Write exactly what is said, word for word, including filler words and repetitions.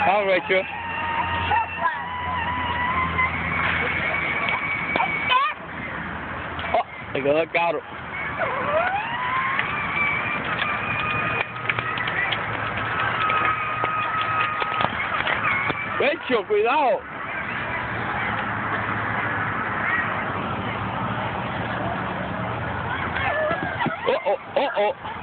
Vamos, Rachael. Oh, se quedó el cabro. Rachael, cuidado. Oh, oh, oh, oh.